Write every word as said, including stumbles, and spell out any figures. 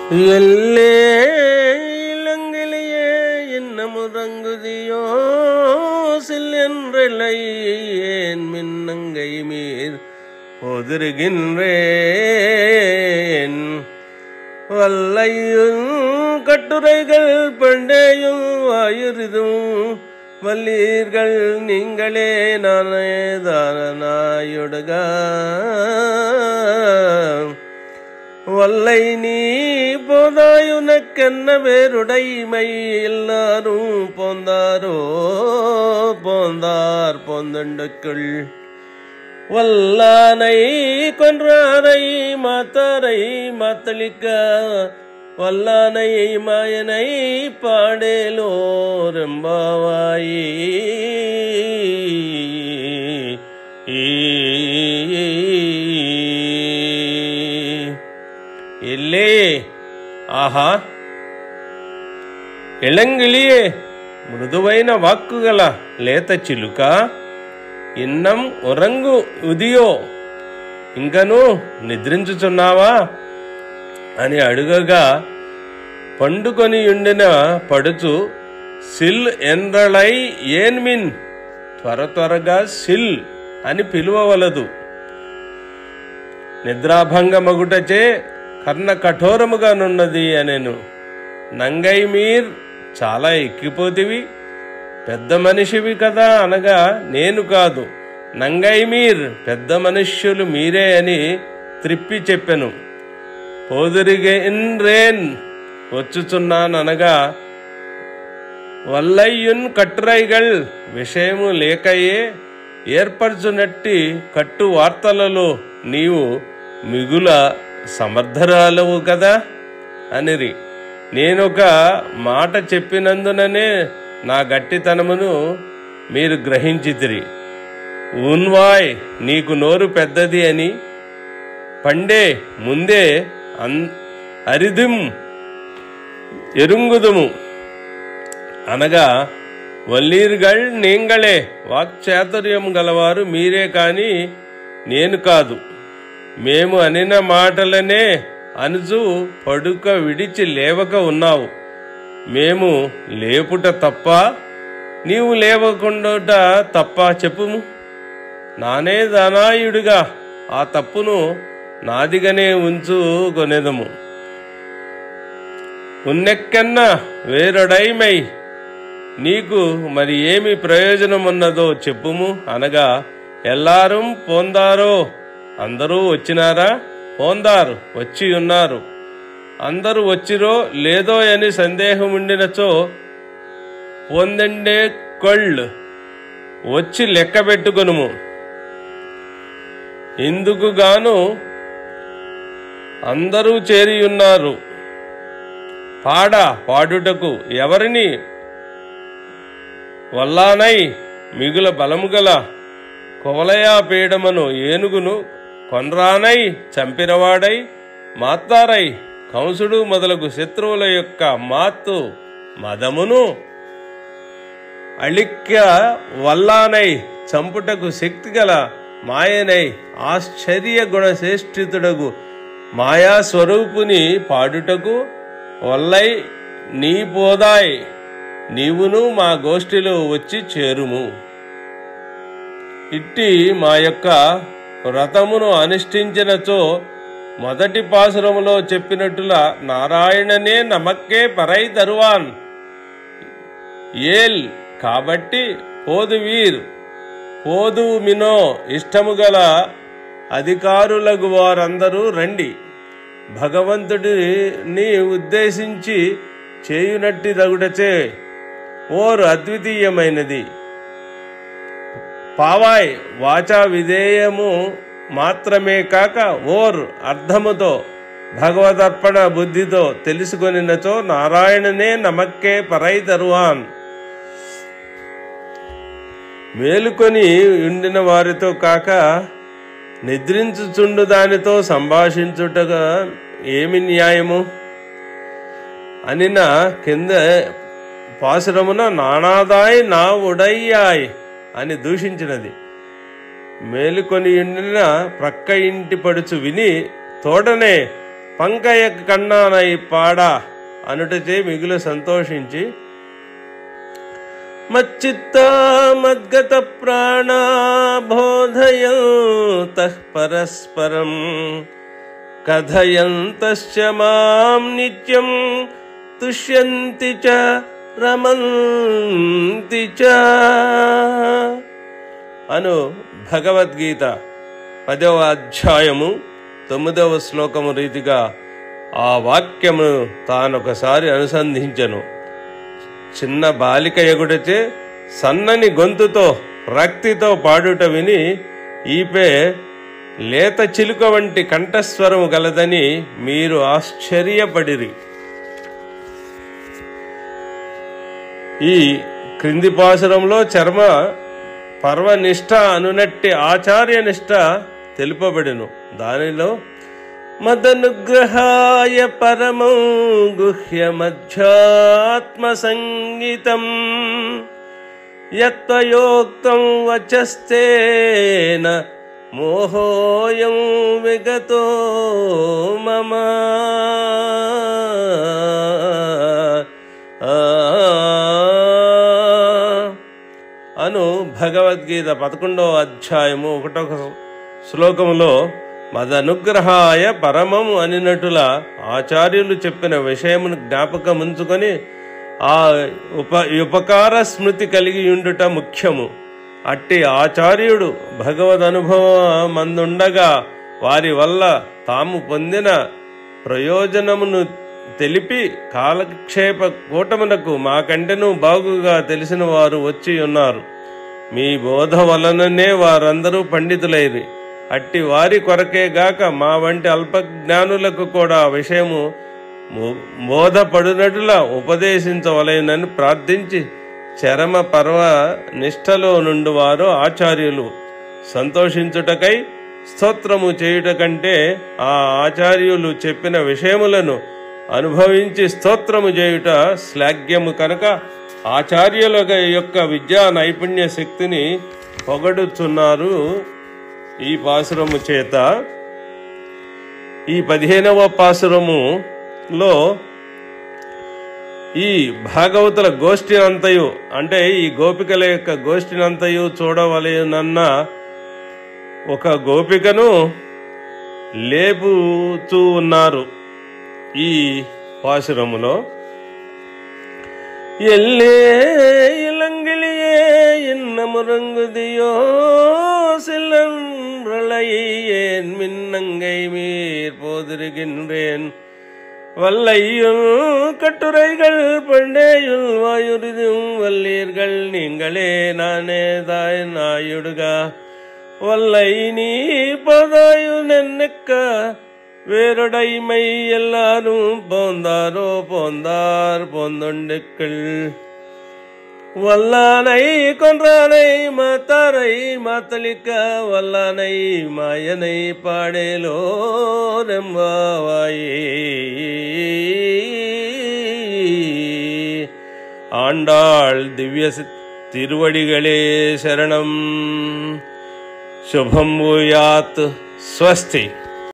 எல்லே இளங்கிலேயே இன்னமு ரங்குதியோ சில்லென்றலை ஏன் மின்னங்கை மீர் ஒதுருகின்றேன். வல்லையும் கட்டுரைகள் பண்டேயும் ஆயுரிதும் வல்லீர்கள் நீங்களே நானே தானாயுடுக. வல்லை நீ போதாயுனக்கென்ன வேறுடைமை எல்லாரும் போந்தாரோ போந்தார் போந்தண்டுக்குள். வல்லானை கொன்றாரை மாத்தாரை மாத்தளிக்க வல்லானை மாயனை பாடேலோ ரெம்பாவாயி. ఎల్లే ఆహా ఎళంగిలియే మృదువైన వాక్కుగల లేత చిలుక ఇన్నం ఒరంగు ఉదియో ఇంకను నిద్రించుచున్నావా అని అడుగగా పండుకొని ఉండిన పడుచు సిల్ ఎండ్రళై ఏన్మిన్ త్వర త్వరగా సిల్ అని పిలువవలదు. నిద్రాభంగమగుటచే కర్ణ కఠోరముగానున్నది అనెను. నంగై మీర్ చాలా ఎక్కిపోతివి, పెద్ద మనిషివి కదా అనగా నేను కాదు, నంగై మీర్ పెద్ద మనుష్యులు మీరే అని త్రిప్పి చెప్పెను. పోదురిగేన్ వచ్చుచున్నాననగా వల్లయ్యున్ కట్టురైగల్ విషయము లేకయే ఏర్పరచునట్టి కట్టు వార్తలలో నీవు మిగుల సమర్థరాలవు కదా అనిరి. నేనొక మాట చెప్పినందుననే నా గట్టితనమును మీరు గ్రహించితిరి. ఉన్వాయ్ నీకు నోరు పెద్దది అని పండే ముందే అన్ అరిదిం ఎరుంగుదుము అనగా వల్లీర్గళ్ నీంగళే వాక్చాతుర్యం గలవారు మీరే కాని నేను కాదు. మేము అనిన మాటలనే అనుచు పడుక విడిచి లేవక ఉన్నావు. మేము లేపుట తప్ప నీవు లేవకుండాట తప్ప చెప్పుము. నానే దానాయుడిగా ఆ తప్పును నాదిగానే ఉంచు కొనేదము. ఉన్నెక్కన్న వేరొడైమై నీకు మరి ఏమి ప్రయోజనమున్నదో చెప్పుము అనగా ఎల్లారం పోందారో అందరూ వచ్చినారా? పోందారు వచ్చి ఉన్నారు. అందరూ వచ్చిరో లేదో అని సందేహం ఉండినచో పొందండే కొళ్ళు వచ్చి లెక్క పెట్టుకొనుము. ఇందుకు గాను అందరూ చేరి ఉన్నారు. పాడ పాడుటకు ఎవరిని వల్లానై మిగుల బలముగల కొవలయా పీడమను ఏనుగును కొన్రానై చంపినవాడై మాత్తారై కంసుడు మొదలగు శత్రువుల యొక్క మాత్తు మదమును అళిక్య వల్లానై చంపుటకు శక్తిగల మాయనై ఆశ్చర్య గుణశ్రేష్ఠితుడగు మాయాస్వరూపుని పాడుటకు వల్లై నీ పోదాయ్ నీవును మా గోష్ఠిలో వచ్చి చేరుము. ఇట్టి మా యొక్క వ్రతమును అనుష్ఠించినచో మొదటి పాసురములో చెప్పినట్టులా నారాయణనే నమక్కే పరై తరువాన్ ఏల్ కాబట్టి పోదు వీర్ పోదు మినో ఇష్టము గల అధికారులకు వారందరూ రండి. భగవంతుడిని ఉద్దేశించి చేయునట్టి తగుటచే ఓరు అద్వితీయమైనది. పావాయ్ వాచా విధేయము మాత్రమే కాక ఓర్ అర్థముతో భగవదర్పణ బుద్ధితో తెలుసుకొనినచో నారాయణనే నమక్కే పరై తరువాన్. మేలుకొని ఉండిన వారితో కాక నిద్రించుచుండు దానితో సంభాషించుటగా ఏమి న్యాయము అనిన కింద పాసురమున నానాదాయ్ నా ఉడయ్యాయ్ అని దూషించినది. మేలుకొని ఉండిన ప్రక్క ఇంటి పడుచు విని తోడనే పంకయ కన్నానై పాడా అనుటచే మిగులు సంతోషించి మచ్చిత్త మద్గత ప్రాణా బోధయంతః పరస్పరం కథయంతశ్చ మాం నిత్యం తుష్యంతి చ రమంతి చ అను భగవద్గీత పదవ అధ్యాయము తొమ్మిదవ శ్లోకము రీతిగా ఆ వాక్యమును తానొకసారి అనుసంధించెను. చిన్న బాలిక ఎగుటచే సన్నని గొంతుతో రక్తితో పాడుట విని ఈపే లేత చిలుక వంటి కంఠస్వరము గలదని మీరు ఆశ్చర్యపడిరి. ఈ క్రింది పాసురంలో చర్మ పర్వనిష్ట అనునట్టి ఆచార్య నిష్ట తెలుపబడిను. దానిలో మదనుగ్రహాయ పరమం గుహ్యమధ్యాత్మ సంగీతం యత్వయోక్తం వచస్తేన మోహోయం విగతో మమ. అను భగవద్గీత పదకొండవ అధ్యాయము ఒకటో శ్లోకములో మదనుగ్రహాయ పరమము అనినటుల ఆచార్యులు చెప్పిన విషయమును జ్ఞాపకముంచుకొని ఆ ఉప ఉపకార స్మృతి కలిగి ఉండుట ముఖ్యము. అట్టి ఆచార్యుడు భగవద్ అనుభవమందుండగా వారి వల్ల తాము పొందిన ప్రయోజనమును తెలిపి కాలక్షేప కూటమునకు మాకంటెను బాగుగా తెలిసిన వారు వచ్చి ఉన్నారు. మీ బోధ వలననే వారందరూ పండితులైరి. అట్టి వారి కొరకే గాక మా వంటి అల్పజ్ఞానులకు కూడా విషయము బోధపడునట్లా ఉపదేశించవలెనని ప్రార్థించి చరమ పర్వ నిష్టలో నుండి వారు ఆచార్యులు సంతోషించుటకై స్తోత్రము చేయుట కంటే ఆ ఆచార్యులు చెప్పిన విషయములను అనుభవించి స్తోత్రము చేయుట శ్లాఘ్యము కనుక ఆచార్యుల యొక్క విద్యా నైపుణ్య శక్తిని పొగడుచున్నారు. ఈ పాసురము చేత ఈ పదిహేనవ పాసురములో ఈ భాగవతుల గోష్ఠినంతయు అంటే ఈ గోపికల యొక్క గోష్ఠినంతయు చూడవలెనన్న ఒక గోపికను లేపుతూ ఉన్నారు. ఈ పాసురములో ఎల్లే ఇలంగిలియే ఇన్నమురంగుదియో சில்லன்றளையேன் மின்னங்கை மீர் போதிருக்கின்றேன் வல்லையும் கட்டுரைகள் பண்டேயுள் வாயுரிதும் வல்லீர்கள் நீங்களே நானே தாய் நாயுடுகா வல்லை நீ பதாயு நென்னக்க வேறுடைமை எல்லாரும் போந்தாரோ போந்தார் போந்தொண்டுக்கள் வல்லானை கொன்றானை மாத்தாரை மாத்தளிக்க வல்லானை மாயனை பாடேலோ ரெம்பாவாயே. ஆண்டாள் திவ்ய திருவடிகளே சரணம். శుభం భూయాత్. స్వస్తి.